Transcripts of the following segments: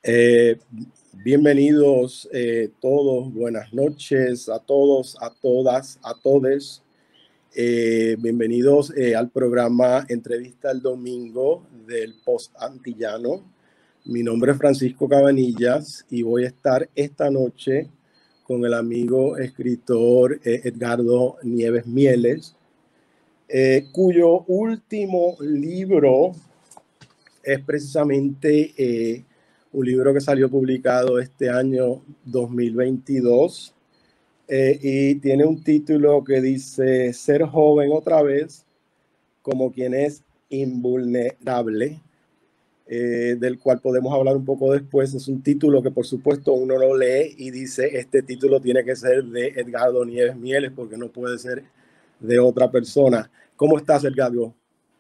Eh, Bienvenidos todos, buenas noches a todos, a todas, a todes. Bienvenidos al programa Entrevista el Domingo del Post Antillano. Mi nombre es Francisco Cabanillas y voy a estar esta noche con el amigo escritor Edgardo Nieves Mieles, cuyo último libro es precisamente un libro que salió publicado este año 2022 y tiene un título que dice Ser joven otra vez, como quien es invulnerable, del cual podemos hablar un poco después. Es un título que por supuesto uno lo lee y dice, este título tiene que ser de Edgardo Nieves Mieles porque no puede ser de otra persona. ¿Cómo estás, Edgardo?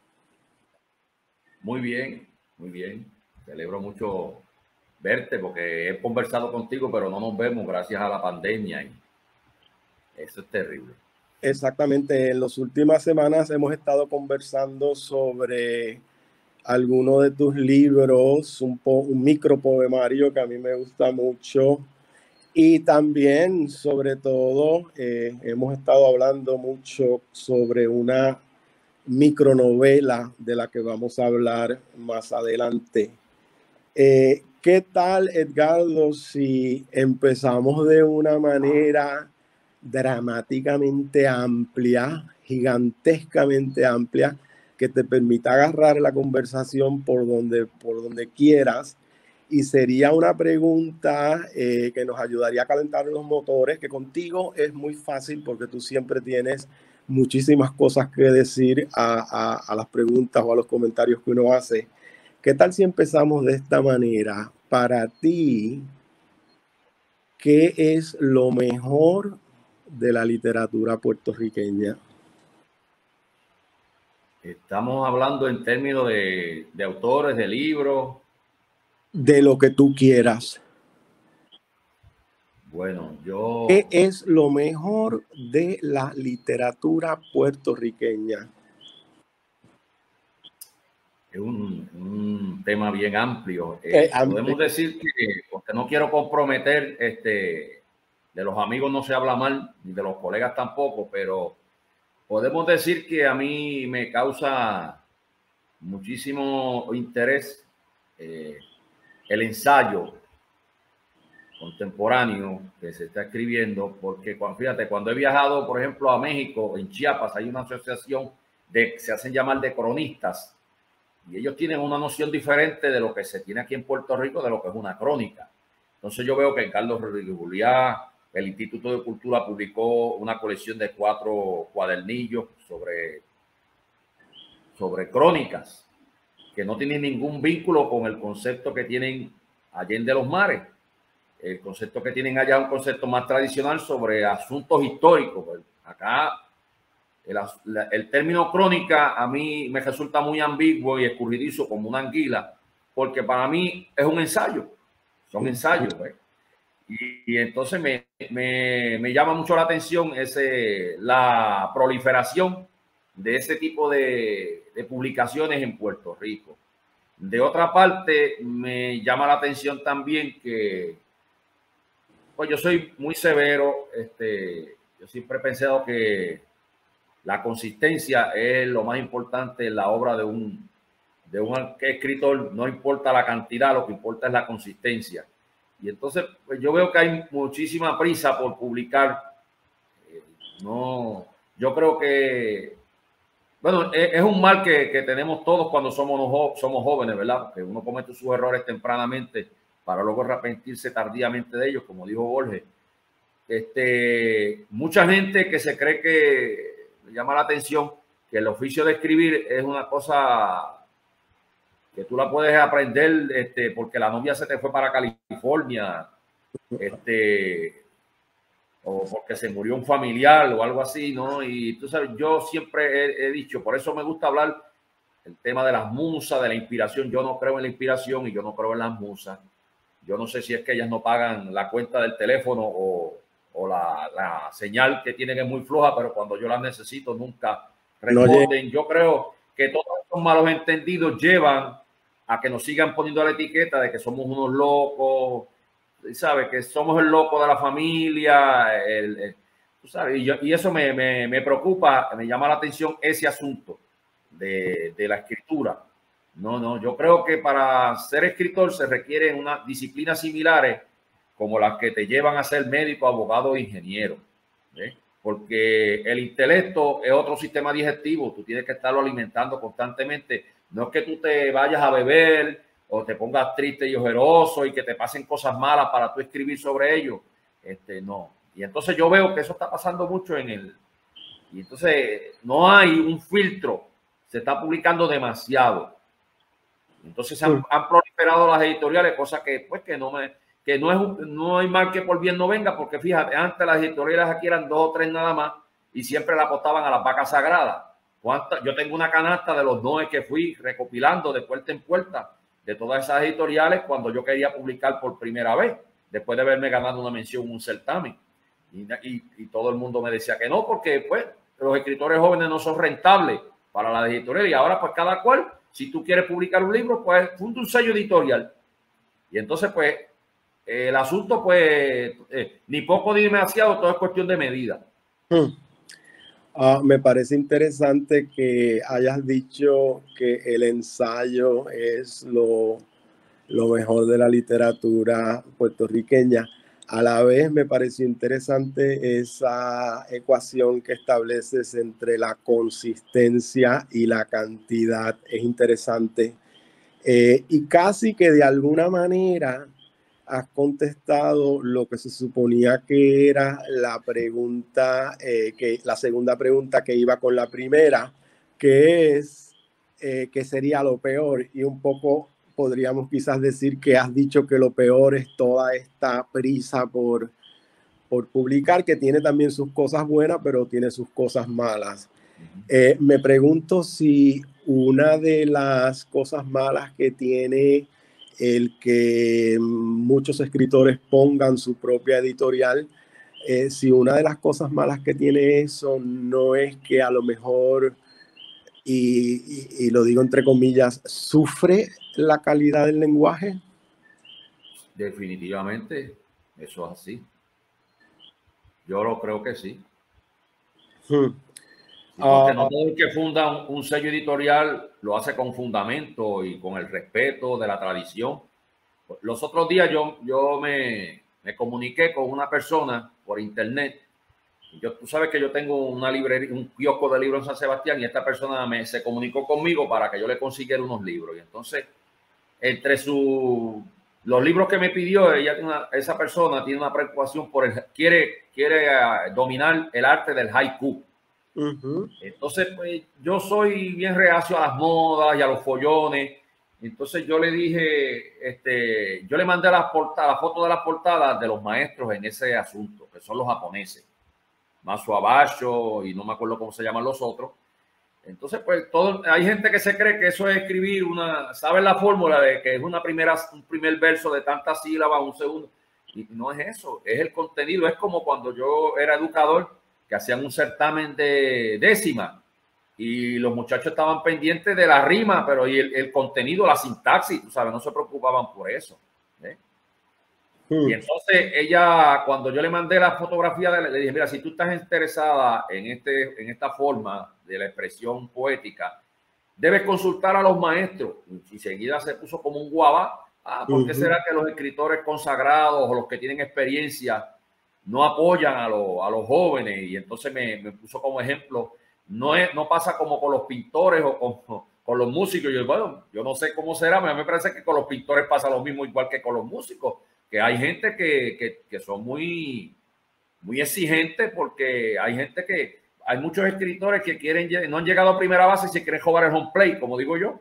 Muy bien, muy bien. Celebro mucho verte porque he conversado contigo, pero no nos vemos gracias a la pandemia y eso es terrible. Exactamente, en las últimas semanas hemos estado conversando sobre algunos de tus libros, un micropoemario que a mí me gusta mucho y también, sobre todo, hemos estado hablando mucho sobre una micronovela de la que vamos a hablar más adelante. ¿Qué tal, Edgardo, si empezamos de una manera dramáticamente amplia, gigantescamente amplia, que te permita agarrar la conversación por donde quieras? Y sería una pregunta que nos ayudaría a calentar los motores, que contigo es muy fácil porque tú siempre tienes muchísimas cosas que decir a las preguntas o a los comentarios que uno hace. ¿Qué tal si empezamos de esta manera? Para ti, ¿qué es lo mejor de la literatura puertorriqueña? Estamos hablando en términos de autores, de libros. De lo que tú quieras. Bueno, ¿Qué es lo mejor de la literatura puertorriqueña? es un tema bien amplio. Amplio. Podemos decir que, porque no quiero comprometer, de los amigos no se habla mal, ni de los colegas tampoco, pero podemos decir que a mí me causa muchísimo interés el ensayo contemporáneo que se está escribiendo, porque fíjate, cuando he viajado, por ejemplo, a México, en Chiapas, hay una asociación se hacen llamar de cronistas, y ellos tienen una noción diferente de lo que se tiene aquí en Puerto Rico, de lo que es una crónica. Entonces yo veo que Carlos Rodríguez Juliá, el Instituto de Cultura publicó una colección de 4 cuadernillos sobre crónicas, que no tienen ningún vínculo con el concepto que tienen Allende los Mares. El concepto que tienen allá es un concepto más tradicional sobre asuntos históricos. Acá el término crónica a mí me resulta muy ambiguo y escurridizo como una anguila, porque para mí es un ensayo, son ensayos. Y entonces me llama mucho la atención la proliferación de ese tipo de publicaciones en Puerto Rico. De otra parte, me llama la atención también que pues yo soy muy severo. Yo siempre he pensado que la consistencia es lo más importante en la obra de un escritor. No importa la cantidad, lo que importa es la consistencia. Y entonces pues yo veo que hay muchísima prisa por publicar. No, yo creo que, bueno, es un mal que tenemos todos cuando somos jóvenes, ¿verdad? Que uno comete sus errores tempranamente para luego arrepentirse tardíamente de ellos, como dijo Borges. Mucha gente que se cree que le llama la atención que el oficio de escribir es una cosa que tú la puedes aprender porque la novia se te fue para California, o porque se murió un familiar o algo así, ¿no? Y tú sabes, yo siempre he dicho, por eso me gusta hablar el tema de las musas, de la inspiración. Yo no creo en la inspiración y yo no creo en las musas. Yo no sé si es que ellas no pagan la cuenta del teléfono o la señal que tienen es muy floja, pero cuando yo las necesito nunca responden. Yo creo que todos estos malos entendidos llevan a que nos sigan poniendo la etiqueta de que somos unos locos, ¿sabes? Que somos el loco de la familia, tú sabes, y eso me preocupa, me llama la atención ese asunto de la escritura. No, yo creo que para ser escritor se requieren unas disciplinas similares como las que te llevan a ser médico, abogado o ingeniero, ¿eh? Porque el intelecto es otro sistema digestivo, tú tienes que estarlo alimentando constantemente. No es que tú te vayas a beber o te pongas triste y ojeroso y que te pasen cosas malas para tú escribir sobre ello. No. Y entonces yo veo que eso está pasando mucho y entonces no hay un filtro, se está publicando demasiado. Entonces han proliferado las editoriales, cosa que pues que no hay mal que por bien no venga, porque fíjate, antes las editoriales aquí eran 2 o 3 nada más y siempre la apostaban a las vacas sagradas. Yo tengo una canasta de los noes que fui recopilando de puerta en puerta de todas esas editoriales cuando yo quería publicar por primera vez, después de haberme ganado una mención en un certamen. Y todo el mundo me decía que no, porque pues los escritores jóvenes no son rentables para la editorial, y ahora pues cada cual, si tú quieres publicar un libro, pues funda un sello editorial. Y entonces pues el asunto pues ni poco ni demasiado, todo es cuestión de medida. Me parece interesante que hayas dicho que el ensayo es lo mejor de la literatura puertorriqueña. A la vez me pareció interesante esa ecuación que estableces entre la consistencia y la cantidad. Es interesante. Y casi que de alguna manera has contestado lo que se suponía que era la pregunta, la segunda pregunta que iba con la primera, que es ¿qué sería lo peor? Y un poco podríamos quizás decir que has dicho que lo peor es toda esta prisa por publicar, que tiene también sus cosas buenas, pero tiene sus cosas malas. Me pregunto si una de las cosas malas que tiene el que muchos escritores pongan su propia editorial, si una de las cosas malas que tiene eso no es que a lo mejor, y lo digo entre comillas, sufre la calidad del lenguaje. Definitivamente, eso es así. Yo lo creo que sí. Porque no todo el que funda un sello editorial lo hace con fundamento y con el respeto de la tradición. Los otros días yo me comuniqué con una persona por internet. Tú sabes que yo tengo una librería, un kiosco de libros en San Sebastián, y esta persona se comunicó conmigo para que yo le consiguiera unos libros. Y entonces, entre los libros que me pidió, esa persona tiene una preocupación quiere dominar el arte del haiku. Entonces, pues yo soy bien reacio a las modas y a los follones. Entonces yo le dije, yo le mandé la foto de las portadas de los maestros en ese asunto, que son los japoneses, Masu Abasho y no me acuerdo cómo se llaman los otros. Entonces, pues hay gente que se cree que eso es escribir ¿saben la fórmula de que es un primer verso de tantas sílabas, un segundo? Y no es eso, es el contenido. Es como cuando yo era educador, que hacían un certamen de décima y los muchachos estaban pendientes de la rima, pero y el contenido, la sintaxis, tú sabes, no se preocupaban por eso. Y entonces ella, cuando yo le mandé la fotografía, le dije, mira, si tú estás interesada en esta forma de la expresión poética, debes consultar a los maestros. Y enseguida se puso como un guava. ¿Por qué será que los escritores consagrados o los que tienen experiencia no apoyan a los jóvenes? Y entonces me puso como ejemplo, no pasa como con los pintores o con los músicos. Yo no sé cómo será, pero me parece que con los pintores pasa lo mismo igual que con los músicos, que hay gente que son muy, muy exigentes, porque hay muchos escritores que no han llegado a primera base y se quieren jugar el home play, como digo yo.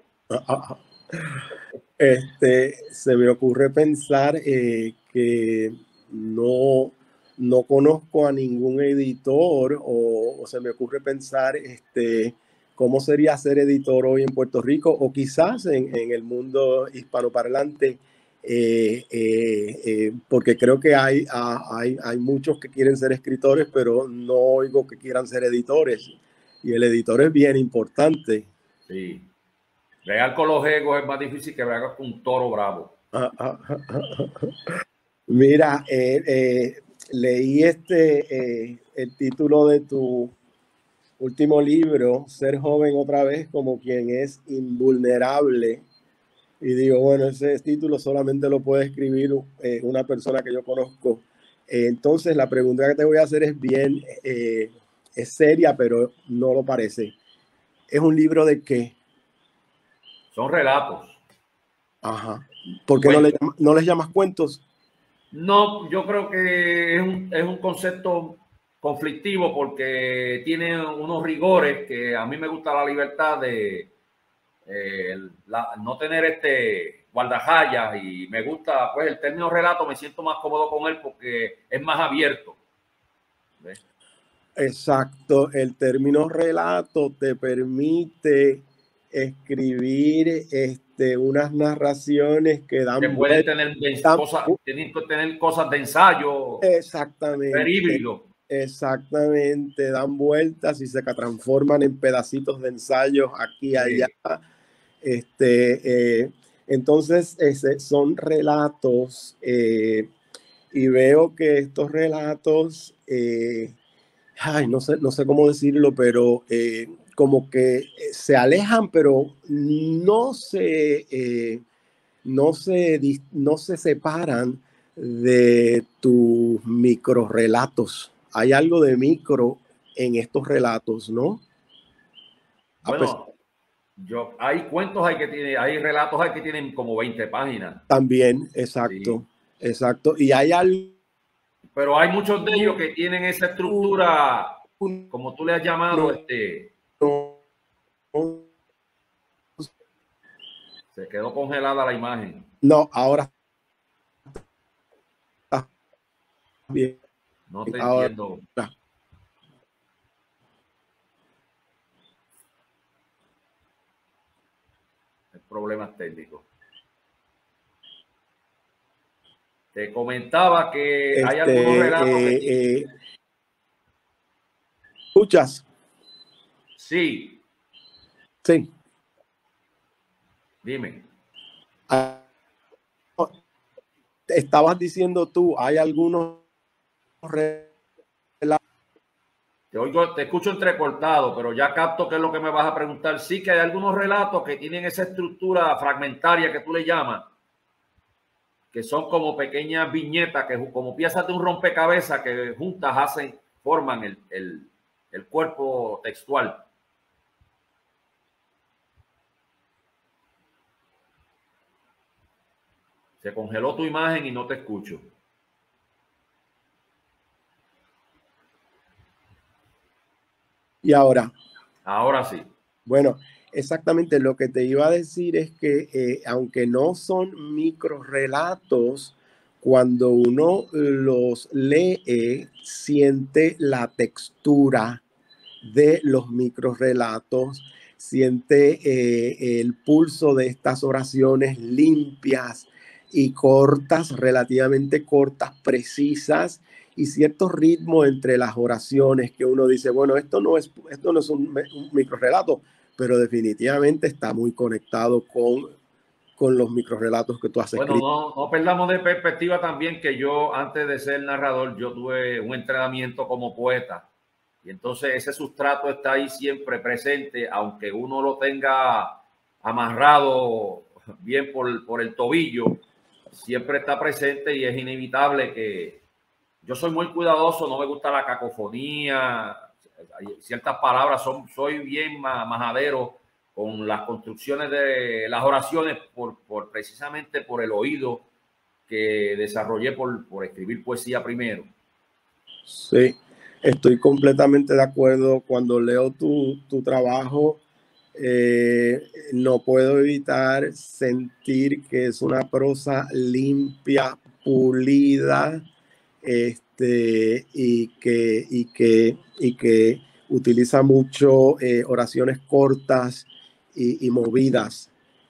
Se me ocurre pensar que no conozco a ningún editor, o se me ocurre pensar cómo sería ser editor hoy en Puerto Rico, o quizás en el mundo hispanoparlante, porque creo que hay muchos que quieren ser escritores, pero no oigo que quieran ser editores, y el editor es bien importante. Sí. Bregar con los egos es más difícil que bregar con un toro bravo. Mira, leí el título de tu último libro, Ser joven otra vez como quien es invulnerable. Y digo, bueno, ese título solamente lo puede escribir una persona que yo conozco. Entonces, la pregunta que te voy a hacer es bien, es seria, pero no lo parece. ¿Es un libro de qué? Son relatos. Ajá. ¿Por qué no les llamas cuentos? No, yo creo que es un concepto conflictivo porque tiene unos rigores que a mí me gusta la libertad de no tener guardajallas, y me gusta pues el término relato, me siento más cómodo con él porque es más abierto. ¿Ves? Exacto, el término relato te permite escribir unas narraciones que Que dan pueden vueltas. tener cosas, tienen que tener cosas de ensayo, ser Exactamente, híbrido. exactamente, dan vueltas y se transforman en pedacitos de ensayos aquí y allá. Entonces, son relatos y veo que estos relatos, no sé cómo decirlo, pero como que se alejan, pero no se separan de tus microrelatos. Hay algo de micro en estos relatos, ¿no? Bueno, hay cuentos hay relatos hay que tienen como 20 páginas. También, exacto, Sí. exacto. Y hay algo. Pero hay muchos de ellos que tienen esa estructura, como tú le has llamado, No, se quedó congelada la imagen. no, ahora está bien. No te Ahora. entiendo. Hay problemas técnicos. Te comentaba que hay algunos relatos que ¿Escuchas? sí. Sí. Dime. Estabas diciendo tú, hay algunos relatos. Te escucho entrecortado, pero ya capto qué es lo que me vas a preguntar. Sí que hay algunos relatos que tienen esa estructura fragmentaria que tú le llamas, que son como pequeñas viñetas, que como piezas de un rompecabezas que juntas forman el cuerpo textual. Se congeló tu imagen y no te escucho. Y ahora. Ahora sí. Bueno, exactamente lo que te iba a decir es que aunque no son microrelatos, cuando uno los lee, siente la textura de los microrelatos, siente el pulso de estas oraciones limpias y cortas, relativamente cortas, precisas, y cierto ritmo entre las oraciones que uno dice, bueno, esto no es un microrelato, pero definitivamente está muy conectado con los microrelatos que tú has Bueno, escrito. no perdamos de perspectiva también que yo, antes de ser narrador, yo tuve un entrenamiento como poeta. Y entonces ese sustrato está ahí siempre presente, aunque uno lo tenga amarrado bien por el tobillo, siempre está presente y es inevitable que yo soy muy cuidadoso, no me gusta la cacofonía, ciertas palabras, soy bien majadero con las construcciones de las oraciones precisamente por el oído que desarrollé por escribir poesía primero. Sí, estoy completamente de acuerdo. Cuando leo tu trabajo, no puedo evitar sentir que es una prosa limpia, pulida, y que utiliza mucho oraciones cortas y movidas.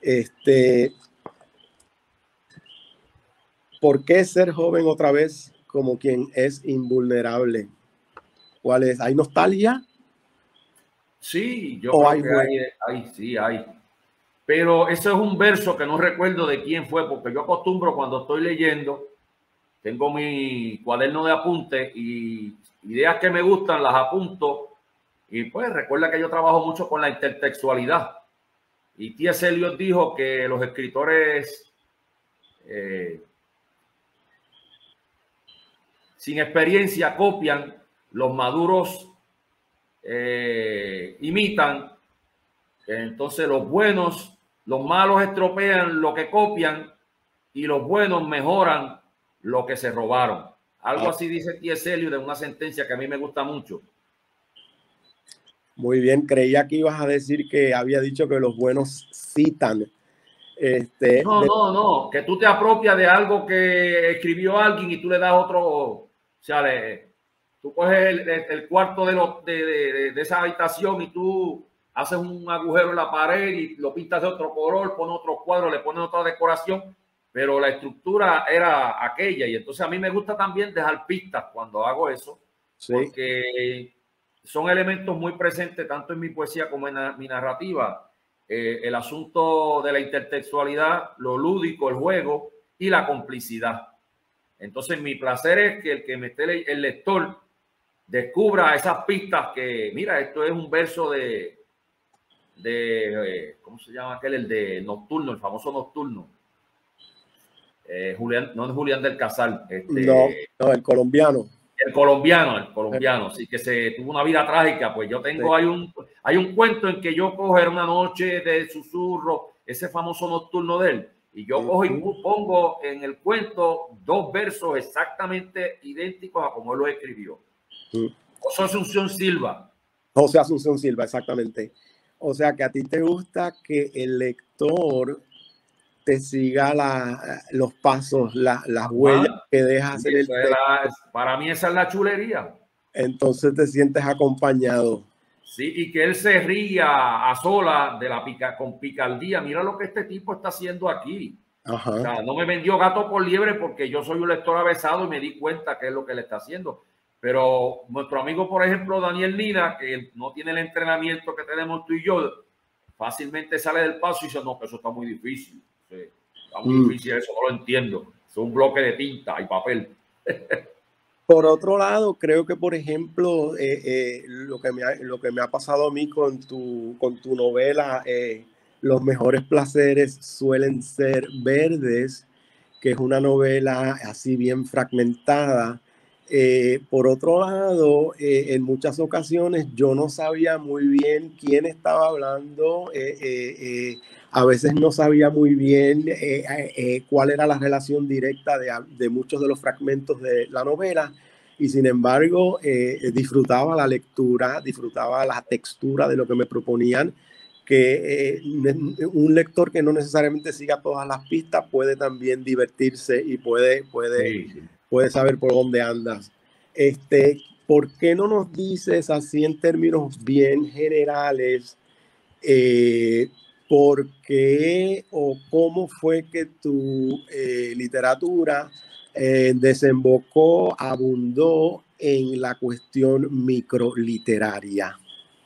¿Por qué ser joven otra vez como quien es invulnerable? ¿Cuál es? ¿Hay nostalgia? Sí, yo ¿O creo hay que juego? sí, hay. Pero eso es un verso que no recuerdo de quién fue, porque yo acostumbro cuando estoy leyendo, tengo mi cuaderno de apuntes y ideas que me gustan las apunto. Y pues recuerda que yo trabajo mucho con la intertextualidad. Y T.S. Eliot dijo que los escritores sin experiencia copian, los maduros imitan, entonces los buenos, los malos estropean lo que copian y los buenos mejoran lo que se robaron. Algo así dice T.S. Eliot de una sentencia que a mí me gusta mucho. Muy bien, creía que ibas a decir que había dicho que los buenos citan. No, que tú te apropias de algo que escribió alguien y tú le das otro, o sea, tú coges el cuarto de esa habitación y tú haces un agujero en la pared y lo pintas de otro color, pones otro cuadro, le pones otra decoración, pero la estructura era aquella. Y entonces a mí me gusta también dejar pistas cuando hago eso, sí, porque son elementos muy presentes tanto en mi poesía como en mi narrativa. El asunto de la intertextualidad, lo lúdico, el juego y la complicidad. Entonces mi placer es que el que me esté el lector descubra esas pistas que, mira, esto es un verso de ¿cómo se llama aquel? El de Nocturno, el famoso Nocturno. Julián, no es Julián del Casal. No, el colombiano. El colombiano, sí, que se tuvo una vida trágica. Pues yo tengo, sí, hay un cuento en que yo cojo una noche de susurro, ese famoso Nocturno de él, y yo cojo y pongo en el cuento 2 versos exactamente idénticos a como él lo escribió. José Asunción Silva. José Asunción Silva, exactamente. O sea que a ti te gusta que el lector te siga los pasos, las huellas que dejas en el texto. Para mí esa es la chulería. Entonces te sientes acompañado. Sí, y que él se ría a sola con picardía. Mira lo que este tipo está haciendo aquí. Ajá. O sea, no me vendió gato por liebre porque yo soy un lector avesado y me di cuenta que es lo que le está haciendo. Pero nuestro amigo, por ejemplo, Daniel Nina, que no tiene el entrenamiento que tenemos tú y yo, fácilmente sale del paso y dice, no, que eso está muy difícil. Sí, está muy difícil, eso no lo entiendo. Es un bloque de tinta y papel. Por otro lado, creo que, por ejemplo, lo que me ha pasado a mí con tu novela, Los mejores placeres suelen ser verdes, que es una novela así bien fragmentada. Por otro lado, en muchas ocasiones yo no sabía muy bien quién estaba hablando. A veces no sabía muy bien cuál era la relación directa de muchos de los fragmentos de la novela, y sin embargo disfrutaba la lectura, disfrutaba la textura de lo que me proponían, que un lector que no necesariamente siga todas las pistas puede también divertirse y puede saber por dónde andas. ¿Por qué no nos dices así en términos bien generales por qué o cómo fue que tu literatura desembocó, abundó en la cuestión microliteraria?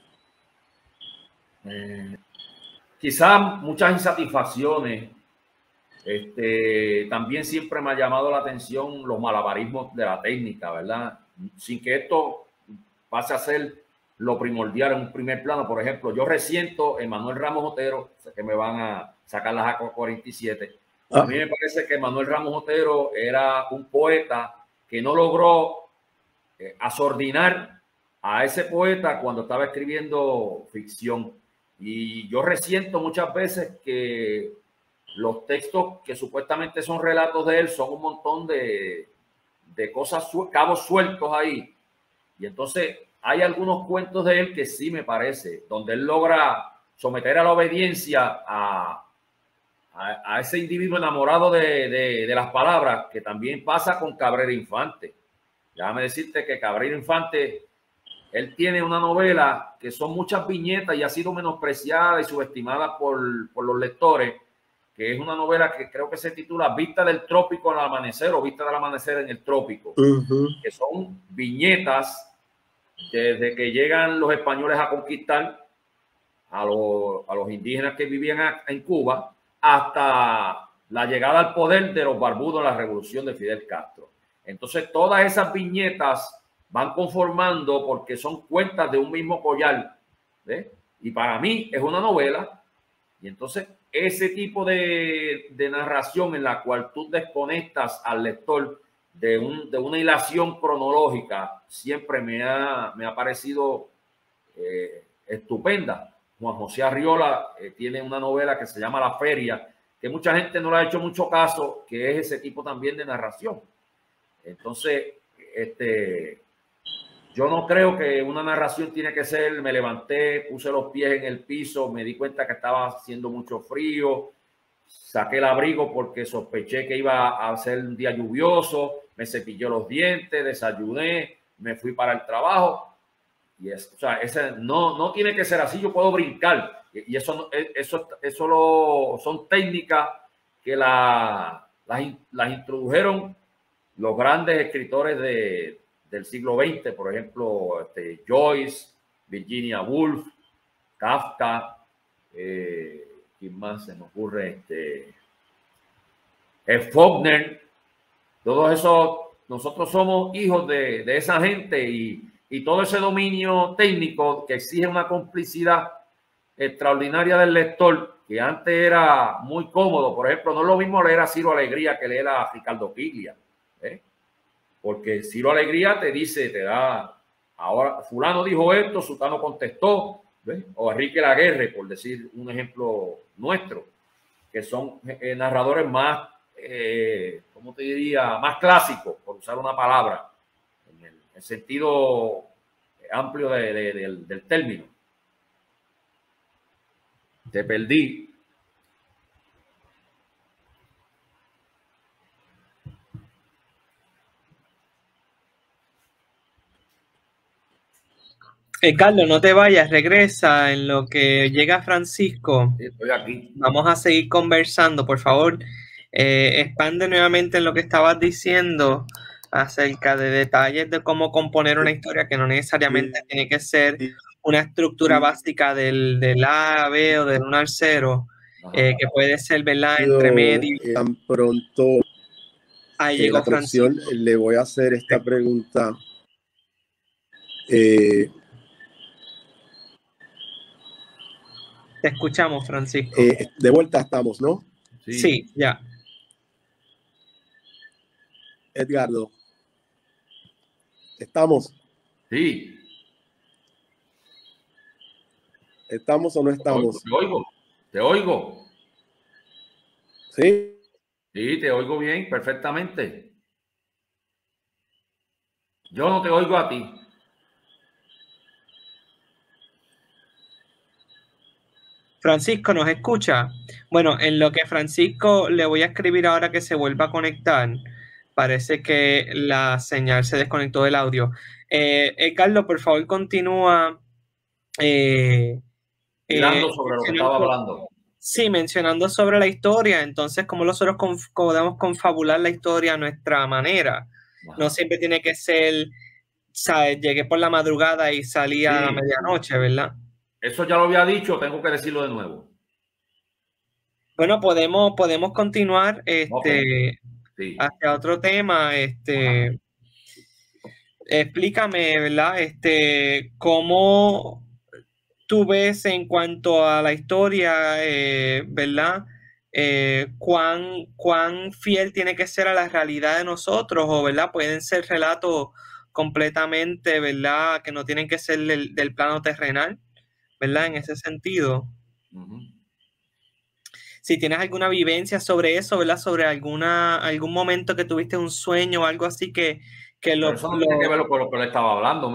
Quizás muchas insatisfacciones. También siempre me ha llamado la atención los malabarismos de la técnica, ¿verdad? Sin que esto pase a ser lo primordial en un primer plano. Por ejemplo, yo resiento en Manuel Ramos Otero, sé que me van a sacar las AK-47. A mí me parece que Manuel Ramos Otero era un poeta que no logró asordinar a ese poeta cuando estaba escribiendo ficción. Y yo resiento muchas veces que los textos que supuestamente son relatos de él son un montón de cosas, cabos sueltos ahí. Y entonces hay algunos cuentos de él que sí me parece, donde él logra someter a la obediencia a ese individuo enamorado de las palabras, que también pasa con Cabrera Infante. Déjame decirte que Cabrera Infante, él tiene una novela que son muchas viñetas y ha sido menospreciada y subestimada por los lectores, que es una novela que creo que se titula Vista del Trópico al Amanecer o Vista del Amanecer en el Trópico, que son viñetas desde que llegan los españoles a conquistar a los indígenas que vivían en Cuba hasta la llegada al poder de los barbudos en la revolución de Fidel Castro. Entonces, todas esas viñetas van conformando porque son cuentas de un mismo collar, ¿ves? Y para mí es una novela. Y entonces, ese tipo de narración en la cual tú desconectas al lector de una hilación cronológica siempre me ha parecido estupenda. Juan José Arriola tiene una novela que se llama La Feria, que mucha gente no le ha hecho mucho caso, que es ese tipo también de narración. Entonces, yo no creo que una narración tiene que ser, me levanté, puse los pies en el piso, me di cuenta que estaba haciendo mucho frío, saqué el abrigo porque sospeché que iba a ser un día lluvioso, me cepillé los dientes, desayuné, me fui para el trabajo. Y o sea, ese no tiene que ser así, yo puedo brincar. Y eso son técnicas que las introdujeron los grandes escritores del siglo XX, por ejemplo, Joyce, Virginia Woolf, Kafka, ¿quién más se me ocurre? Faulkner. Todos esos, nosotros somos hijos de esa gente y todo ese dominio técnico que exige una complicidad extraordinaria del lector, que antes era muy cómodo. Por ejemplo, no es lo mismo leer a Ciro Alegría que leer a Ricardo Piglia, porque Ciro Alegría te dice, te da, ahora fulano dijo esto, sutano contestó, ¿ves? O Enrique Laguerre, por decir un ejemplo nuestro, que son narradores más, ¿cómo te diría? Más clásicos, por usar una palabra, en el sentido amplio del término. Te perdí. Carlos, no te vayas, regresa en lo que llega Francisco. Estoy aquí. Vamos a seguir conversando, por favor. Expande nuevamente en lo que estabas diciendo acerca de detalles de cómo componer una historia que no necesariamente tiene que ser una estructura básica del A a B o del 1 al 0, que puede ser, ¿verdad?, entre medio. Tan pronto ahí llegó la traducción, le voy a hacer esta pregunta. Te escuchamos, Francisco. De vuelta estamos, ¿no? Sí, ya. Edgardo, ¿estamos? Sí. ¿Estamos o no estamos? Te oigo. ¿Sí? Sí, te oigo bien, perfectamente. Yo no te oigo a ti. Francisco, ¿nos escucha? Bueno, en lo que Francisco le voy a escribir ahora que se vuelva a conectar, parece que la señal se desconectó del audio. Carlos, por favor, continúa. Hablando sobre lo que estaba hablando. Sí, mencionando sobre la historia. Entonces, cómo nosotros podemos confabular la historia a nuestra manera. Ajá. No siempre tiene que ser, ¿sabes? Llegué por la madrugada y salí a la medianoche, ¿verdad? Eso ya lo había dicho, tengo que decirlo de nuevo. Bueno, podemos continuar hacia otro tema. Explícame, ¿verdad? ¿Cómo tú ves en cuanto a la historia, ¿verdad? ¿Cuán fiel tiene que ser a la realidad de nosotros? O, ¿verdad? Pueden ser relatos completamente, ¿verdad? Que no tienen que ser del plano terrenal, ¿verdad? En ese sentido. Si tienes alguna vivencia sobre eso, ¿verdad? Sobre algún momento que tuviste un sueño o algo así que Pero eso no tiene que ver con lo que le estaba hablando.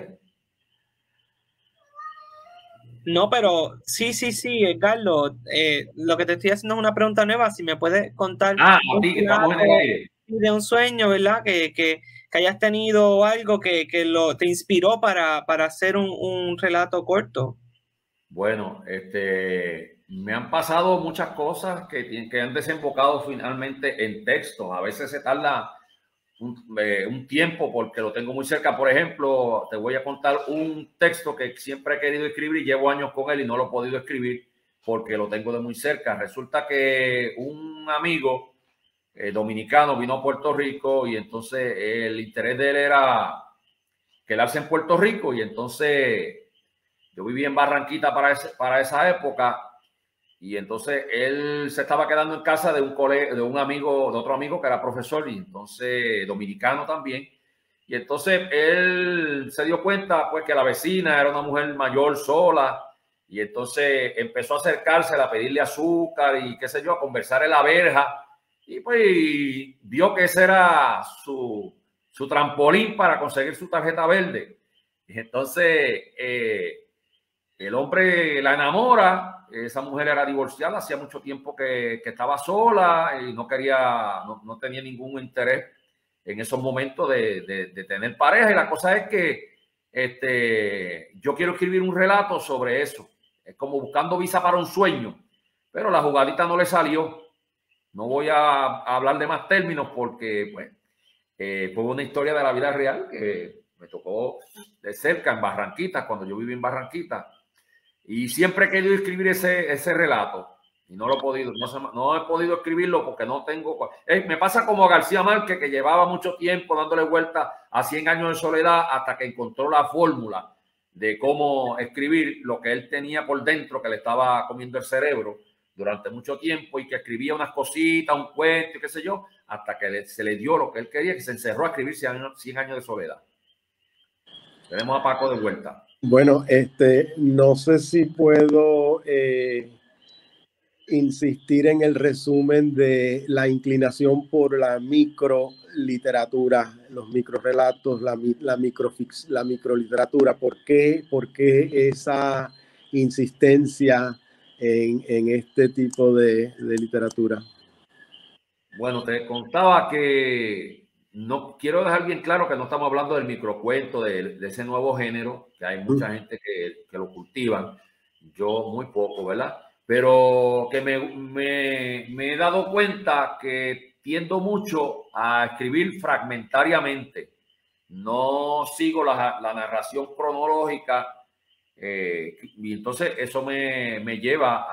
No, pero sí, Carlos. Lo que te estoy haciendo es una pregunta nueva. Si me puedes contar de un sueño, ¿verdad? Que hayas tenido algo que te inspiró para hacer un relato corto. Bueno, me han pasado muchas cosas que han desembocado finalmente en textos. A veces se tarda un tiempo porque lo tengo muy cerca. Por ejemplo, te voy a contar un texto que siempre he querido escribir y llevo años con él y no lo he podido escribir porque lo tengo de muy cerca. Resulta que un amigo dominicano vino a Puerto Rico y entonces el interés de él era quedarse en Puerto Rico, y entonces yo viví en Barranquita para esa época, y entonces él se estaba quedando en casa de un amigo, de otro amigo que era profesor y entonces dominicano también. Y entonces él se dio cuenta pues que la vecina era una mujer mayor sola, y entonces empezó a acercarse a pedirle azúcar y qué sé yo, a conversar en la verja, y pues vio que ese era su trampolín para conseguir su tarjeta verde. Y entonces el hombre la enamora. Esa mujer era divorciada, hacía mucho tiempo que estaba sola y no tenía ningún interés en esos momentos de tener pareja. Y la cosa es que yo quiero escribir un relato sobre eso. Es como buscando visa para un sueño, pero la jugadita no le salió. No voy a hablar de más términos porque pues, fue una historia de la vida real que me tocó de cerca en Barranquita, cuando yo viví en Barranquita. Y siempre he querido escribir ese relato y no lo he podido. No he podido escribirlo porque no tengo... me pasa como a García Márquez, que llevaba mucho tiempo dándole vuelta a 100 años de soledad hasta que encontró la fórmula de cómo escribir lo que él tenía por dentro, que le estaba comiendo el cerebro durante mucho tiempo, y que escribía unas cositas, un cuento, qué sé yo, hasta que se le dio lo que él quería, que se encerró a escribir 100 años de soledad. Tenemos a Paco de vuelta. Bueno, no sé si puedo insistir en el resumen de la inclinación por la microliteratura, los microrelatos, la microliteratura. ¿Por qué esa insistencia en este tipo de literatura? Bueno, te contaba que no quiero dejar bien claro que no estamos hablando del microcuento, de ese nuevo género, que hay mucha gente que lo cultivan, yo muy poco, ¿verdad? Pero que me he dado cuenta que tiendo mucho a escribir fragmentariamente. No sigo la narración cronológica, y entonces eso me lleva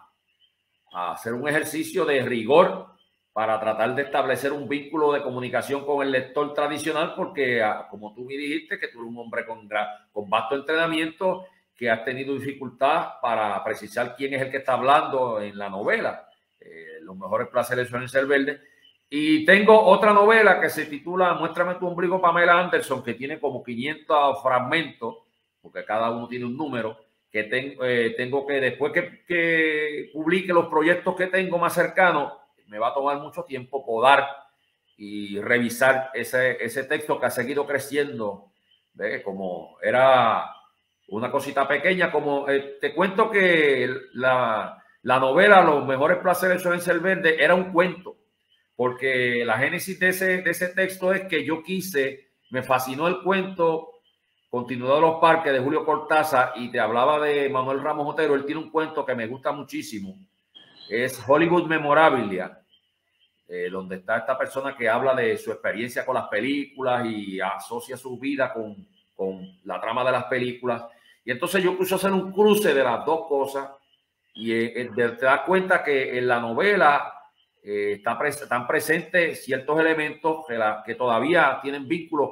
a hacer un ejercicio de rigor para tratar de establecer un vínculo de comunicación con el lector tradicional, porque como tú me dijiste, que tú eres un hombre con vasto entrenamiento, que has tenido dificultad para precisar quién es el que está hablando en la novela. Los mejores placeres suelen ser verdes. Y tengo otra novela que se titula Muéstrame tu ombligo, Pamela Anderson, que tiene como 500 fragmentos, porque cada uno tiene un número, que tengo que después que publique los proyectos que tengo más cercanos, me va a tomar mucho tiempo podar y revisar ese texto que ha seguido creciendo, ¿ves? Como era una cosita pequeña, como te cuento que la novela Los mejores placeres suelen ser verdes era un cuento, porque la génesis de ese texto es que me fascinó el cuento Continuidad de los Parques de Julio Cortázar, y te hablaba de Manuel Ramos Otero. Él tiene un cuento que me gusta muchísimo, es Hollywood Memorabilia, donde está esta persona que habla de su experiencia con las películas y asocia su vida con la trama de las películas. Y entonces yo quise hacer un cruce de las dos cosas, y te das cuenta que en la novela están presentes ciertos elementos que todavía tienen vínculos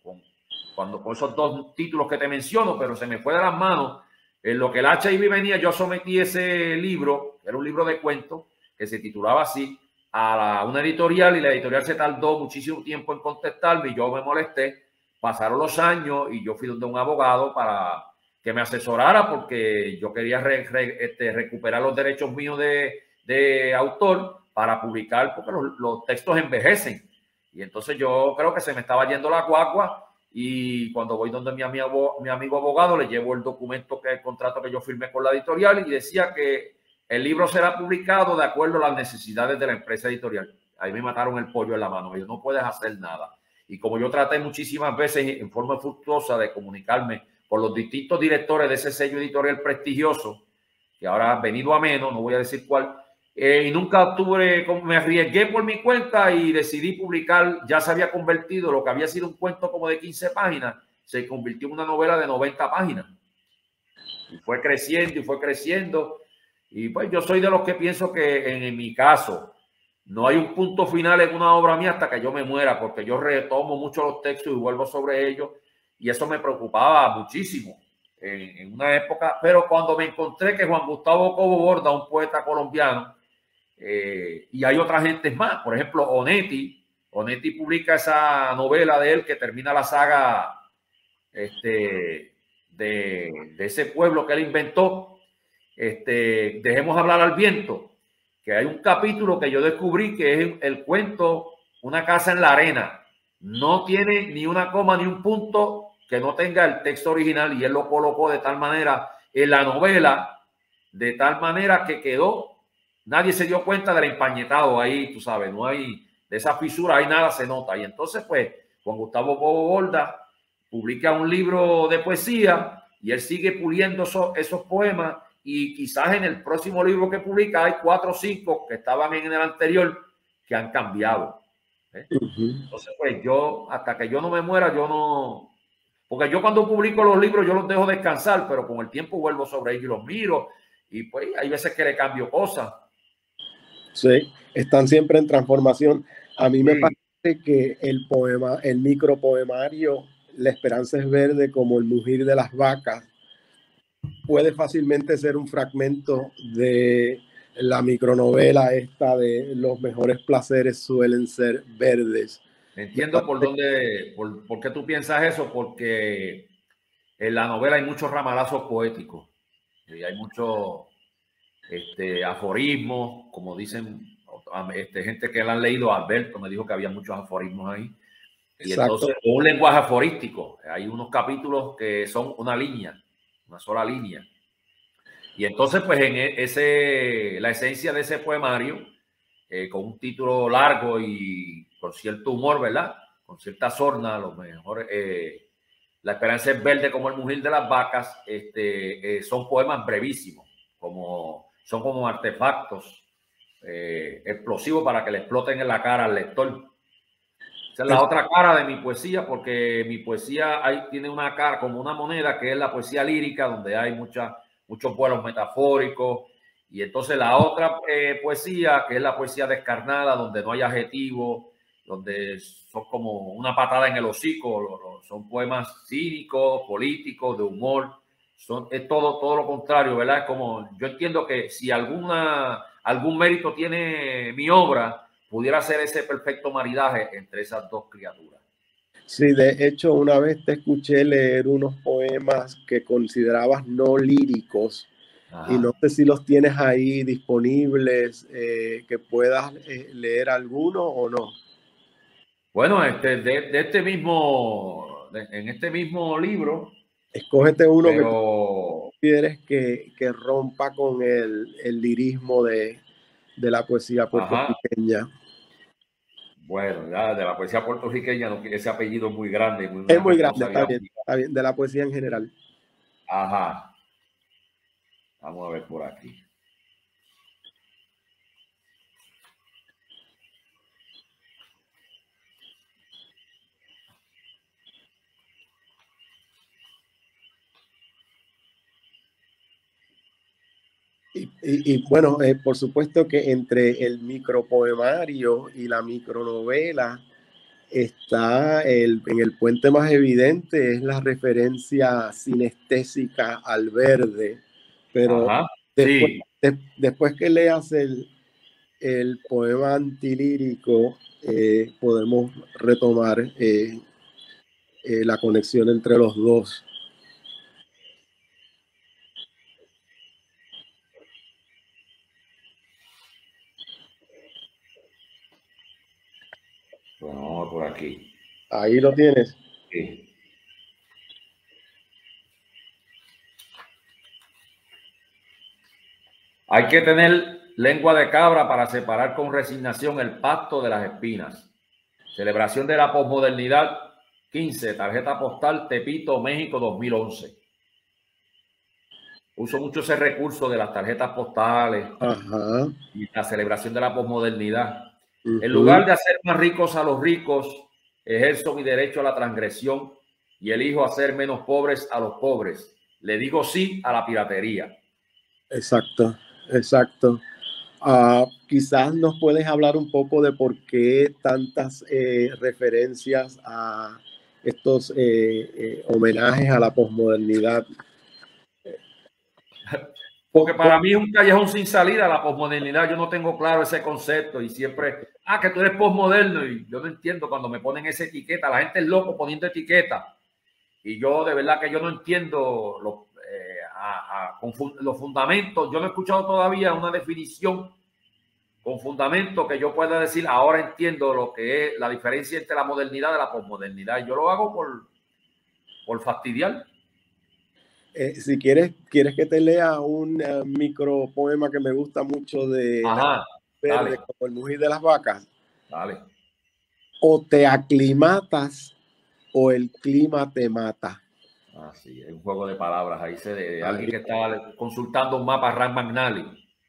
con esos dos títulos que te menciono, pero se me fue de las manos. En lo que el HIV venía, yo sometí ese libro, era un libro de cuentos que se titulaba así, a una editorial, y la editorial se tardó muchísimo tiempo en contestarme y yo me molesté. Pasaron los años y yo fui donde un abogado para que me asesorara, porque yo quería recuperar los derechos míos de autor para publicar, porque los textos envejecen. Y entonces yo creo que se me estaba yendo la guagua, y cuando voy donde mi amigo abogado, le llevo el documento, el contrato que yo firmé con la editorial, y decía que el libro será publicado de acuerdo a las necesidades de la empresa editorial. Ahí me mataron el pollo en la mano. Yo no puedes hacer nada. Y como yo traté muchísimas veces en forma fructuosa de comunicarme con los distintos directores de ese sello editorial prestigioso, que ahora ha venido a menos, no voy a decir cuál, y nunca me arriesgué por mi cuenta y decidí publicar. Ya se había convertido, lo que había sido un cuento como de 15 páginas, se convirtió en una novela de 90 páginas. Y fue creciendo y fue creciendo. Y pues yo soy de los que pienso que en mi caso no hay un punto final en una obra mía hasta que yo me muera, porque yo retomo mucho los textos y vuelvo sobre ellos. Y eso me preocupaba muchísimo en una época. Pero cuando me encontré que Juan Gustavo Cobo Borda, un poeta colombiano, y hay otras gentes más, por ejemplo, Onetti publica esa novela de él que termina la saga de ese pueblo que él inventó, Dejemos hablar al viento, que hay un capítulo que yo descubrí que es el cuento Una casa en la arena. No tiene ni una coma ni un punto que no tenga el texto original, y él lo colocó de tal manera en la novela, de tal manera que quedó, nadie se dio cuenta del empañetado ahí, tú sabes, no hay de esa fisura, ahí nada se nota. Y entonces pues Juan Gustavo Cobo Borda publica un libro de poesía y él sigue puliendo esos poemas, y quizás en el próximo libro que publica hay 4 o 5 que estaban en el anterior que han cambiado. Entonces pues yo, hasta que yo no me muera, yo no, porque yo cuando publico los libros yo los dejo descansar, pero con el tiempo vuelvo sobre ellos y los miro, y pues hay veces que le cambio cosas. Sí, están siempre en transformación. A mí me parece que el poema, el micropoemario La esperanza es verde como el mugir de las vacas, puede fácilmente ser un fragmento de la micronovela esta de Los mejores placeres suelen ser verdes. Entiendo por qué tú piensas eso, porque en la novela hay muchos ramalazos poéticos y hay muchos aforismos, como dicen gente que la han leído. Alberto me dijo que había muchos aforismos ahí. Y exacto. Entonces, un lenguaje aforístico. Hay unos capítulos que son una línea, una sola línea. Y entonces, pues en la esencia de ese poemario, con un título largo y con cierto humor, ¿verdad? Con cierta sorna, a lo mejor La esperanza es verde como el mugir de las vacas, son poemas brevísimos, son como artefactos explosivos para que le exploten en la cara al lector. Esa es la otra cara de mi poesía, porque mi poesía tiene una cara como una moneda, que es la poesía lírica, donde hay muchos vuelos metafóricos. Y entonces la otra poesía, que es la poesía descarnada, donde no hay adjetivos, donde son como una patada en el hocico, son poemas cínicos, políticos, de humor. Es todo lo contrario, ¿verdad? Es como, yo entiendo que si algún mérito tiene mi obra, pudiera ser ese perfecto maridaje entre esas dos criaturas. Sí, de hecho, una vez te escuché leer unos poemas que considerabas no líricos. Ajá. Y no sé si los tienes ahí disponibles, que puedas leer alguno o no. Bueno, en este mismo libro. Escógete uno que quieres que rompa con el lirismo de la poesía puertorriqueña. Bueno, ya de la poesía puertorriqueña, no, ese apellido es muy grande. Es muy grande, está bien, de la poesía en general. Ajá. Vamos a ver por aquí. Y bueno, por supuesto que entre el micropoemario y la micronovela está en el puente más evidente es la referencia sinestésica al verde, pero después que leas el poema antilírico, podemos retomar la conexión entre los dos. Bueno, vamos por aquí. Ahí lo tienes. Sí. Hay que tener lengua de cabra para separar con resignación el pasto de las espinas. Celebración de la posmodernidad, 15, tarjeta postal Tepito, México, 2011. uso mucho ese recurso de las tarjetas postales. Ajá. Y la celebración de la posmodernidad. En lugar de hacer más ricos a los ricos, ejerzo mi derecho a la transgresión y elijo hacer menos pobres a los pobres. Le digo sí a la piratería. Exacto, exacto. Quizás nos puedes hablar un poco de por qué tantas referencias a estos homenajes a la posmodernidad. Porque para mí es un callejón sin salida la posmodernidad. Yo no tengo claro ese concepto y siempre, que tú eres posmoderno, y yo no entiendo cuando me ponen esa etiqueta. La gente es loco poniendo etiqueta y yo de verdad que yo no entiendo los fundamentos. Yo no he escuchado todavía una definición con fundamento que yo pueda decir ahora entiendo lo que es la diferencia entre la modernidad y la posmodernidad. Yo lo hago por fastidiar. Si quieres que te lea un micropoema que me gusta mucho de Verde, como el mugir de las vacas. Dale. O te aclimatas o el clima te mata. Sí, es un juego de palabras. Ahí se de alguien que estaba consultando un mapa Rand McNally.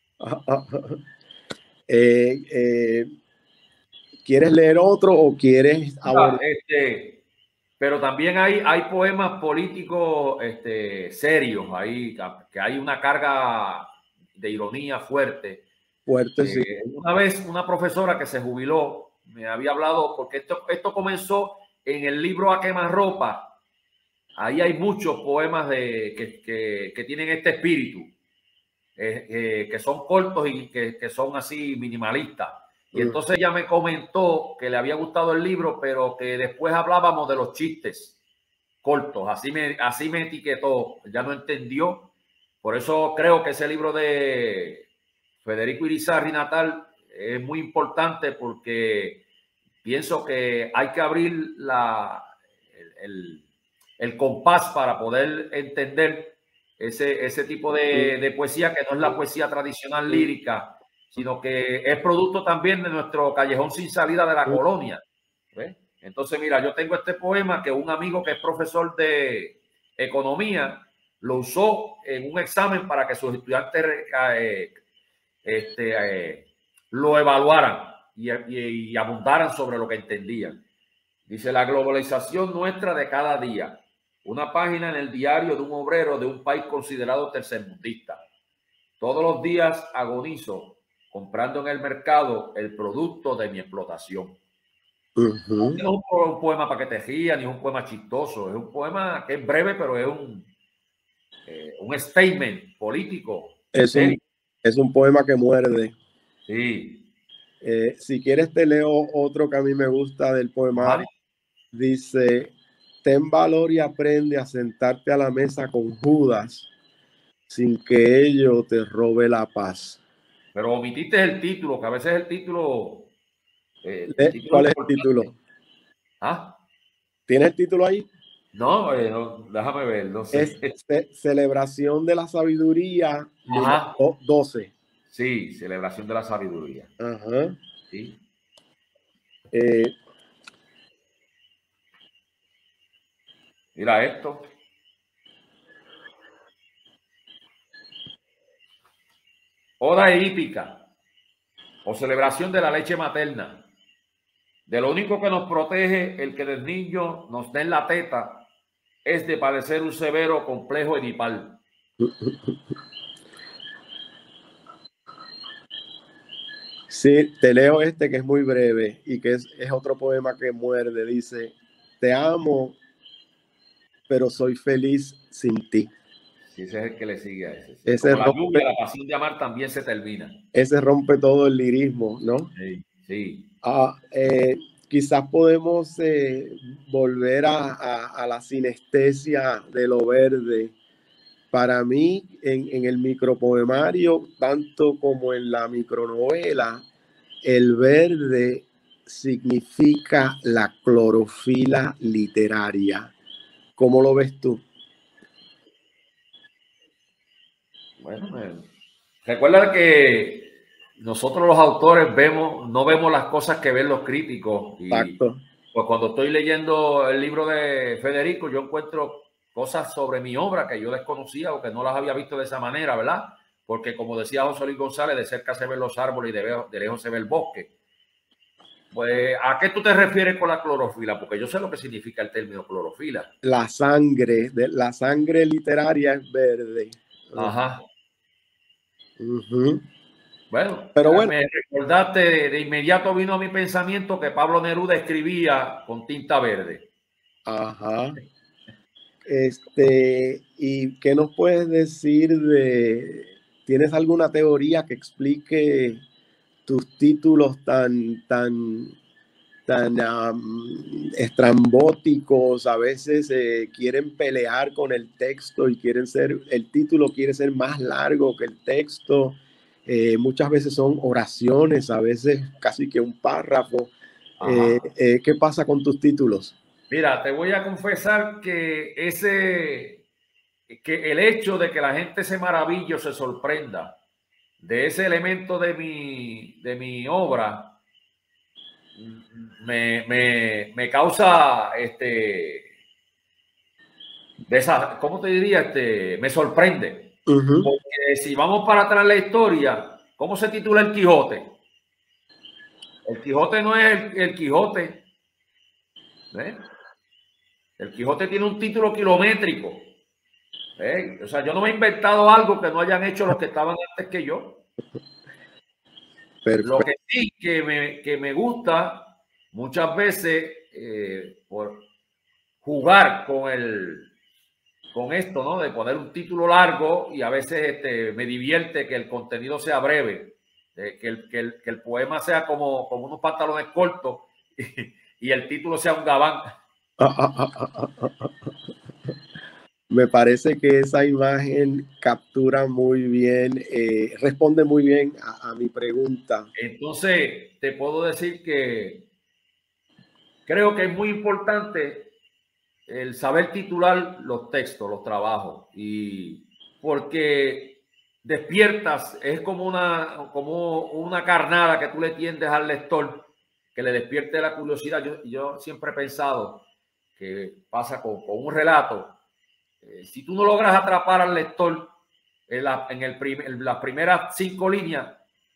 ¿Quieres leer otro o quieres abordar? Pero también hay poemas políticos serios ahí, que hay una carga de ironía fuerte. Sí. Una vez una profesora que se jubiló me había hablado, porque esto comenzó en el libro A Quemarropa. Ahí hay muchos poemas que tienen este espíritu, que son cortos y que son así minimalistas. Y entonces ella me comentó que le había gustado el libro, pero que después hablábamos de los chistes cortos. Así me etiquetó. Ya no entendió. Por eso creo que ese libro de Federico Irizarry Natal es muy importante, porque pienso que hay que abrir el compás para poder entender ese tipo de poesía, que no es la poesía tradicional lírica, sino que es producto también de nuestro callejón sin salida de la colonia. ¿Ves? Entonces, mira, yo tengo este poema que un amigo que es profesor de economía lo usó en un examen para que sus estudiantes lo evaluaran y abundaran sobre lo que entendían. Dice: la globalización nuestra de cada día, una página en el diario de un obrero de un país considerado tercermundista. Todos los días agonizo comprando en el mercado el producto de mi explotación. No es un poema para que te rías, ni es un poema chistoso. Es un poema que es breve, pero es un statement político. Es un poema que muerde. Sí. Si quieres te leo otro que a mí me gusta del poema. Dice: ten valor y aprende a sentarte a la mesa con Judas sin que ello te robe la paz. Pero omitiste el título, que a veces el título... ¿Cuál es el título? ¿Tienes el título ahí? No, déjame ver, no sé. Es Celebración de la Sabiduría, 12. Sí, Celebración de la Sabiduría. Ajá. Sí. Mira esto. Oda hípica o celebración de la leche materna. De lo único que nos protege el que del niño nos den la teta es de padecer un severo complejo edipal. Sí, te leo este que es muy breve y que es otro poema que muerde. Dice: te amo, pero soy feliz sin ti. Sí, ese es el que le sigue a ese. Ese Como la lluvia, la pasión de amar también se termina. Ese rompe todo el lirismo, ¿no? Sí, sí. Quizás podemos volver a la sinestesia de lo verde. Para mí, en el micropoemario, tanto como en la micronovela, el verde significa la clorofila literaria. ¿Cómo lo ves tú? Bueno, recuerda que nosotros los autores no vemos las cosas que ven los críticos. Y exacto. Pues cuando estoy leyendo el libro de Federico, yo encuentro cosas sobre mi obra que yo desconocía o que no las había visto de esa manera, ¿verdad? Porque como decía José Luis González, de cerca se ven los árboles y de lejos se ve el bosque. Pues, ¿a qué tú te refieres con la clorofila? Porque yo sé lo que significa el término clorofila. La sangre literaria es verde. Ajá. Bueno, pero bueno, me recordaste, de inmediato vino a mi pensamiento que Pablo Neruda escribía con tinta verde. Ajá. ¿Y qué nos puedes decir tienes alguna teoría que explique tus títulos tan estrambóticos? A veces quieren pelear con el texto y el título quiere ser más largo que el texto. Muchas veces son oraciones, a veces casi que un párrafo. ¿Qué pasa con tus títulos? Mira, te voy a confesar que el hecho de que la gente se maraville o se sorprenda de ese elemento de mi obra me causa ¿cómo te diría? Me sorprende. Porque si vamos para atrás la historia, ¿cómo se titula el Quijote? El Quijote no es el Quijote. ¿Ves? El Quijote tiene un título kilométrico. O sea, yo no me he inventado algo que no hayan hecho los que estaban antes que yo. Perfecto. Lo que sí que me gusta muchas veces por jugar con esto, ¿no? De poner un título largo, y a veces me divierte que el contenido sea breve, que el poema sea como unos pantalones cortos y el título sea un gabán. Me parece que esa imagen captura muy bien, responde muy bien a mi pregunta. Entonces, te puedo decir que creo que es muy importante el saber titular los textos, los trabajos, y porque despiertas, es como una carnada que tú le tiendes al lector, que le despierte la curiosidad. Yo siempre he pensado que pasa con un relato. Si tú no logras atrapar al lector en las primeras 5 líneas,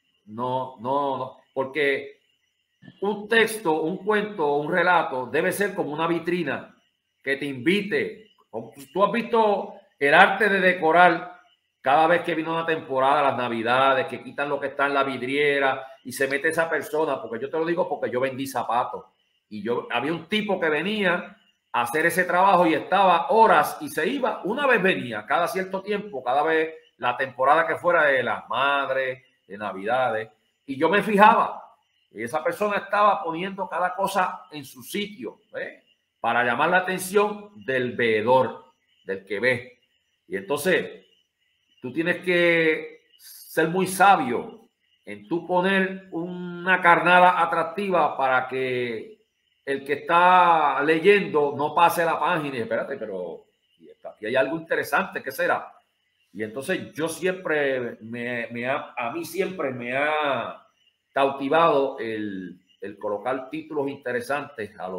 no, porque un texto, un cuento, un relato debe ser como una vitrina que te invite. Tú has visto el arte de decorar cada vez que viene una temporada, las navidades, que quitan lo que está en la vidriera y se mete esa persona, porque yo te lo digo porque yo vendí zapatos y había un tipo que venía a hacer ese trabajo y estaba horas y se iba. Una vez venía, cada cierto tiempo, cada vez la temporada que fuera de las madres, de navidades, y yo me fijaba. Y esa persona estaba poniendo cada cosa en su sitio, para llamar la atención del veedor, del que ve. Y entonces tú tienes que ser muy sabio en tú poner una carnada atractiva para que el que está leyendo no pase la página y espérate, pero aquí hay algo interesante, ¿qué será? Y entonces yo siempre a mí siempre me ha cautivado el colocar títulos interesantes a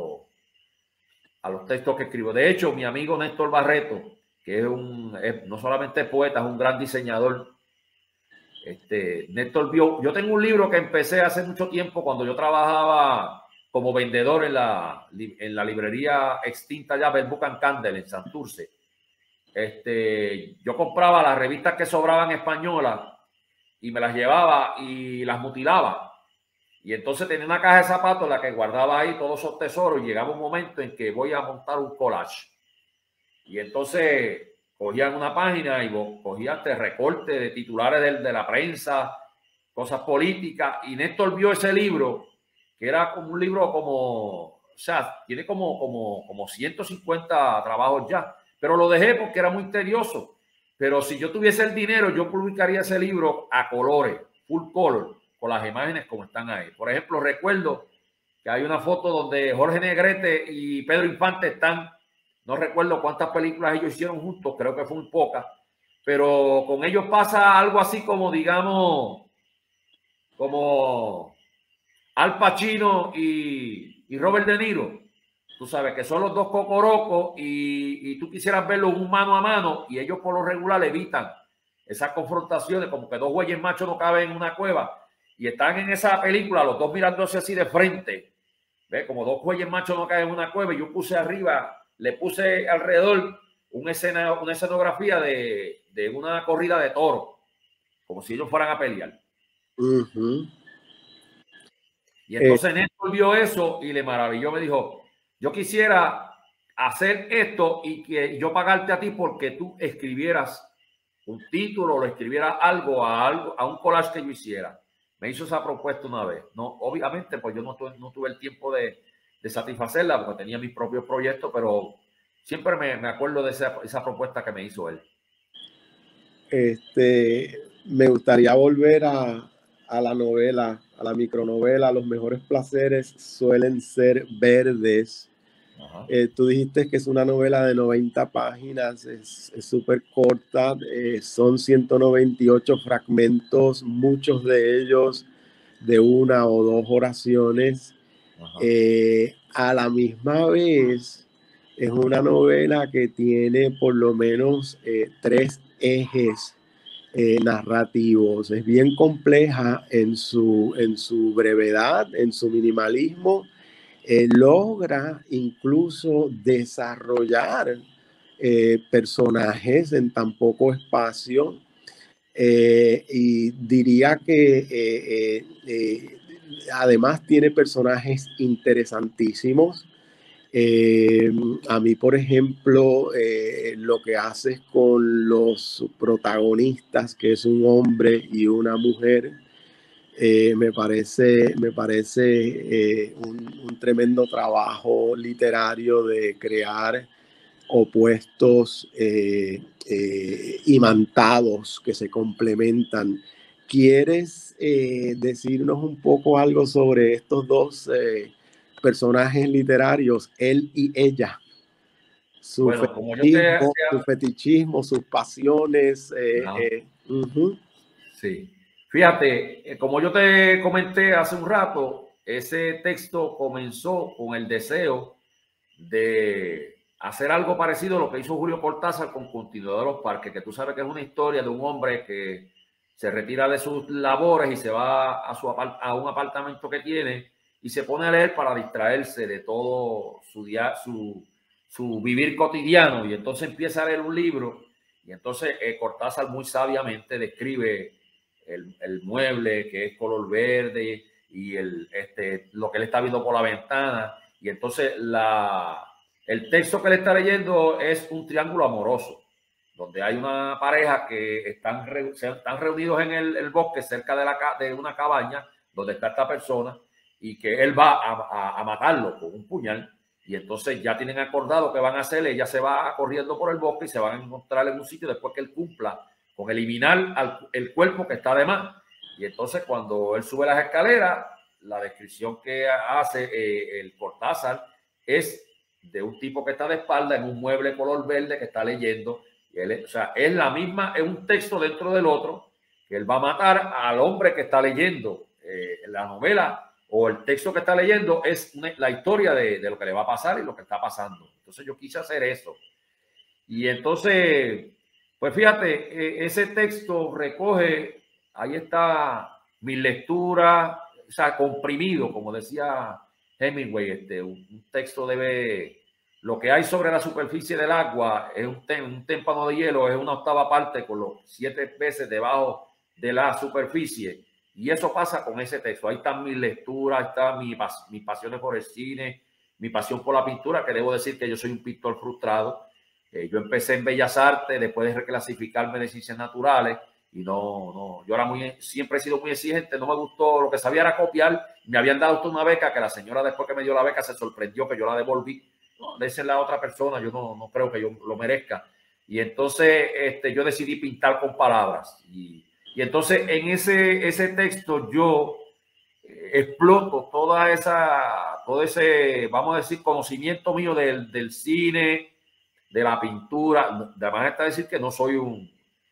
los textos que escribo. De hecho, mi amigo Néstor Barreto, que no solamente es poeta, es un gran diseñador. Néstor yo tengo un libro que empecé hace mucho tiempo cuando yo trabajaba como vendedor en la librería extinta ya Bell Book and Candle en Santurce. Yo compraba las revistas que sobraban españolas y me las llevaba y las mutilaba. Y entonces tenía una caja de zapatos en la que guardaba ahí todos esos tesoros, y llegaba un momento en que voy a montar un collage. Y entonces cogían una página y cogían recortes de titulares de la prensa, cosas políticas, y Néstor vio ese libro, que era como un libro o sea, tiene como 150 trabajos ya, pero lo dejé porque era muy tedioso. Pero si yo tuviese el dinero, yo publicaría ese libro a colores, full color, con las imágenes como están ahí. Por ejemplo, recuerdo que hay una foto donde Jorge Negrete y Pedro Infante están, no recuerdo cuántas películas ellos hicieron juntos, creo que fue muy pocas, pero con ellos pasa algo así como, digamos, como Al Pacino y Robert De Niro. tú sabes que son los dos cocorocos y tú quisieras verlos un mano a mano y ellos por lo regular evitan esas confrontaciones, como que dos güeyes machos no caben en una cueva y están en esa película los dos mirándose así de frente, ¿ves? Como dos güeyes machos no caben en una cueva y yo puse arriba, le puse alrededor una escenografía de una corrida de toros, como si ellos fueran a pelear. Y entonces Néstor vio eso y le maravilló, me dijo, yo quisiera hacer esto y que yo pagarte a ti porque tú escribieras un título o escribieras algo a un collage que yo hiciera. Me hizo esa propuesta una vez. No, obviamente, pues yo no tuve el tiempo de satisfacerla porque tenía mis propios proyectos, pero siempre me acuerdo de esa propuesta que me hizo él. Me gustaría volver a la novela, a la micronovela. Los mejores placeres suelen ser verdes. Tú dijiste que es una novela de 90 páginas, es súper corta, son 198 fragmentos, muchos de ellos de una o dos oraciones. A la misma vez, es una novela que tiene por lo menos 3 ejes narrativos. Es bien compleja en su brevedad, en su minimalismo. Logra incluso desarrollar personajes en tan poco espacio, y diría que además tiene personajes interesantísimos. A mí, por ejemplo, lo que haces con los protagonistas, que es un hombre y una mujer, me parece un tremendo trabajo literario de crear opuestos imantados que se complementan. ¿Quieres decirnos un poco algo sobre estos dos personajes literarios, él y ella? Su fetichismo, sus pasiones. Sí. Fíjate, como yo te comenté hace un rato, ese texto comenzó con el deseo de hacer algo parecido a lo que hizo Julio Cortázar con Continuidad de los Parques, que tú sabes que es una historia de un hombre que se retira de sus labores y se va a un apartamento que tiene y se pone a leer para distraerse de todo su vivir cotidiano, y entonces empieza a leer un libro y entonces Cortázar muy sabiamente describe el mueble que es color verde y lo que él está viendo por la ventana, y entonces el texto que él está leyendo es un triángulo amoroso donde hay una pareja que están reunidos en el bosque cerca de una cabaña donde está esta persona, y que él va a matarlo con un puñal, y entonces ya tienen acordado que van a hacer. Ella se va corriendo por el bosque y se van a encontrar en un sitio después que él cumpla con eliminar el cuerpo que está de más. Y entonces cuando él sube las escaleras, la descripción que hace el Cortázar es de un tipo que está de espalda en un mueble color verde que está leyendo. Y o sea, es la misma, es un texto dentro del otro, que él va a matar al hombre que está leyendo la novela, o el texto que está leyendo es la historia de lo que le va a pasar y lo que está pasando. Entonces yo quise hacer eso. Y entonces, pues fíjate, ese texto recoge, ahí está mi lectura, o sea, comprimido, como decía Hemingway, un texto debe, lo que hay sobre la superficie del agua es un témpano de hielo, es una octava parte con los 7 veces debajo de la superficie. Y eso pasa con ese texto. Ahí están mis lecturas, ahí están mis pasiones por el cine, mi pasión por la pintura, que debo decir que yo soy un pintor frustrado. Yo empecé en Bellas Artes después de reclasificarme de Ciencias Naturales y yo siempre he sido muy exigente, no me gustó, lo que sabía era copiar. Me habían dado una beca que la señora, después que me dio la beca, se sorprendió que yo la devolví. No, de esa es la otra persona, yo no creo que yo lo merezca. Y entonces yo decidí pintar con palabras. Y entonces en ese texto yo exploto todo ese, vamos a decir, conocimiento mío del cine, de la pintura. Además está decir que no soy un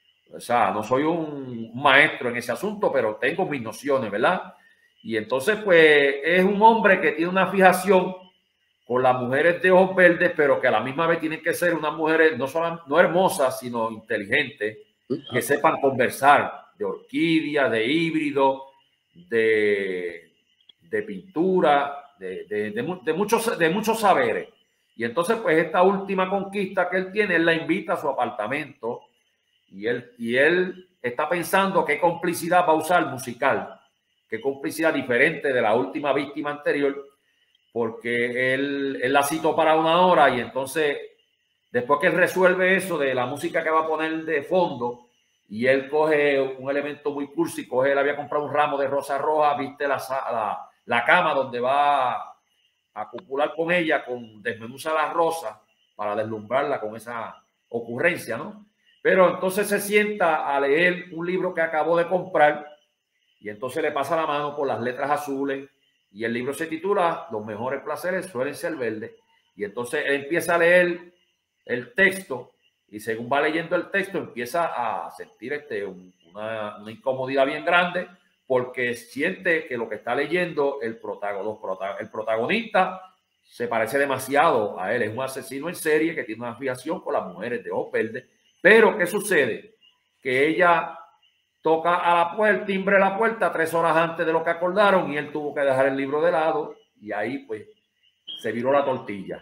maestro en ese asunto, pero tengo mis nociones, ¿verdad? Y entonces pues es un hombre que tiene una fijación con las mujeres de ojos verdes, pero que a la misma vez tienen que ser unas mujeres no hermosas, sino inteligentes, que sepan conversar de orquídeas, de híbridos, de pintura, de muchos saberes. Y entonces, pues, esta última conquista que él tiene, él la invita a su apartamento y él está pensando qué complicidad va a usar musical, qué complicidad diferente de la última víctima anterior, porque él la citó para 1 hora y entonces, después que él resuelve eso de la música que va a poner de fondo, y él coge un elemento muy cursi, él había comprado un ramo de rosa roja, viste la cama donde va a copular con ella, desmenuza la rosa para deslumbrarla con esa ocurrencia, ¿no? Pero entonces se sienta a leer un libro que acabó de comprar y entonces le pasa la mano por las letras azules y el libro se titula Los mejores placeres suelen ser verdes. Y entonces él empieza a leer el texto y según va leyendo el texto empieza a sentir una incomodidad bien grande porque siente que lo que está leyendo el protagonista se parece demasiado a él. Es un asesino en serie que tiene una fijación con las mujeres de ojos verdes. Pero ¿qué sucede? Que ella toca a la puerta, timbre la puerta 3 horas antes de lo que acordaron y él tuvo que dejar el libro de lado y ahí pues se viró la tortilla.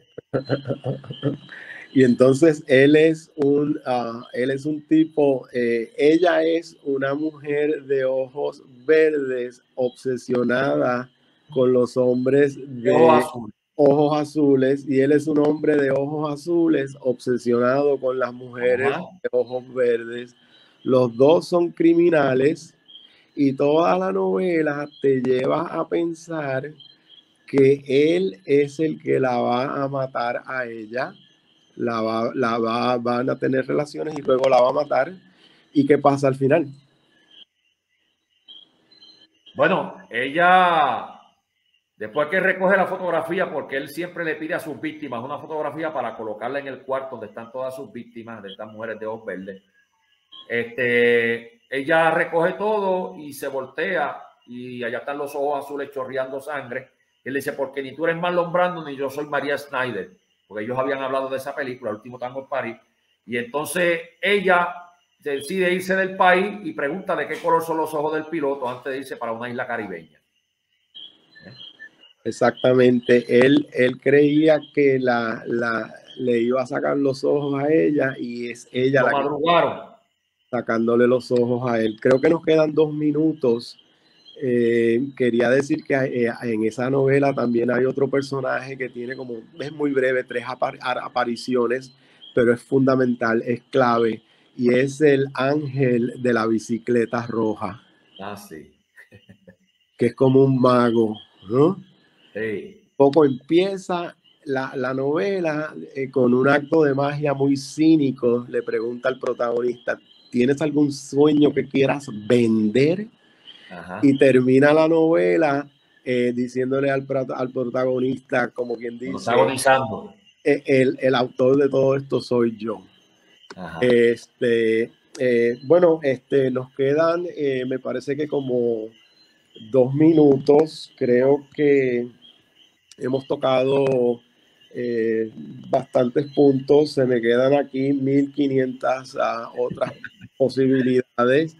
Y entonces él es un tipo, ella es una mujer de ojos verdes obsesionada con los hombres de ojos azules y él es un hombre de ojos azules obsesionado con las mujeres de ojos verdes. Los dos son criminales y toda la novela te lleva a pensar que él es el que la va a matar a ella. Van a tener relaciones y luego la va a matar. ¿Y qué pasa al final? Bueno, ella, después que recoge la fotografía, porque él siempre le pide a sus víctimas una fotografía para colocarla en el cuarto donde están todas sus víctimas, de estas mujeres de ojos verdes, ella recoge todo y se voltea y allá están los ojos azules chorreando sangre. Él dice, porque ni tú eres Marlon Brando ni yo soy María Schneider, porque ellos habían hablado de esa película, El último tango en París. Y entonces ella decide irse del país y pregunta de qué color son los ojos del piloto antes de irse para una isla caribeña. Exactamente. Él creía que le iba a sacar los ojos a ella y es ella la madrugaron sacándole los ojos a él. Creo que nos quedan 2 minutos. Quería decir que en esa novela también hay otro personaje que tiene es muy breve, 3 apariciones, pero es fundamental, es clave, y es el ángel de la bicicleta roja. Sí. Que es como un mago, ¿no? Sí. Poco empieza la novela con un acto de magia muy cínico. Le pregunta al protagonista, ¿tienes algún sueño que quieras vender? Ajá. Y termina la novela diciéndole al protagonista, como quien dice, protagonizando. El autor de todo esto soy yo. Ajá. Bueno, nos quedan, me parece que como 2 minutos. Creo que hemos tocado bastantes puntos. Se me quedan aquí 1500 otras posibilidades.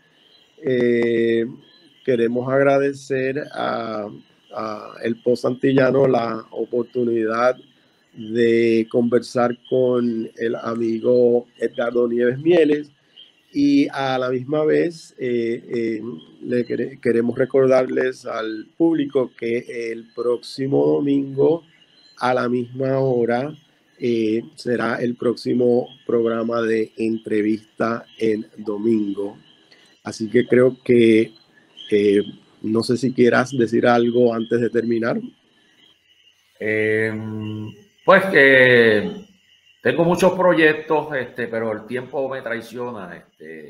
Queremos agradecer a El Post Antillano la oportunidad de conversar con el amigo Edgardo Nieves Mieles y a la misma vez queremos recordarles al público que el próximo domingo a la misma hora será el próximo programa de entrevista en domingo. Así que creo que no sé si quieras decir algo antes de terminar. Pues que tengo muchos proyectos, pero el tiempo me traiciona.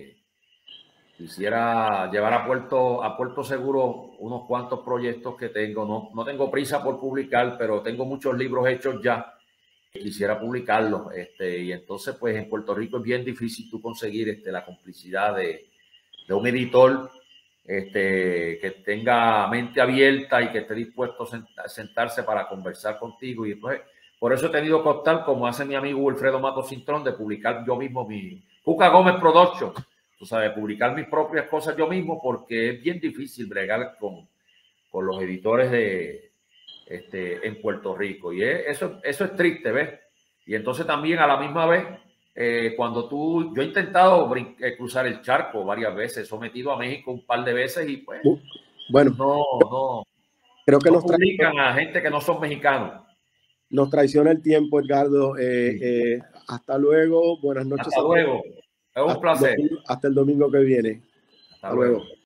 Quisiera llevar a Puerto Seguro unos cuantos proyectos que tengo. No tengo prisa por publicar, pero tengo muchos libros hechos ya que quisiera publicarlos. Y entonces, pues en Puerto Rico es bien difícil tú conseguir la complicidad de un editor que tenga mente abierta y que esté dispuesto a sentarse para conversar contigo. Y pues, por eso he tenido que optar, como hace mi amigo Wilfredo Matos Cintrón, de publicar yo mismo mi Cuca Gómez Production, tú sabes, publicar mis propias cosas yo mismo, porque es bien difícil bregar con los editores en Puerto Rico. Y eso es triste, ¿ves? Y entonces también a la misma vez, cuando yo he intentado cruzar el charco varias veces, sometido a México un par de veces y pues bueno, creo que no publican a gente que no son mexicanos. Nos traiciona el tiempo, Edgardo. Hasta luego, buenas noches. Hasta luego, es un placer. Hasta el domingo que viene. Hasta luego.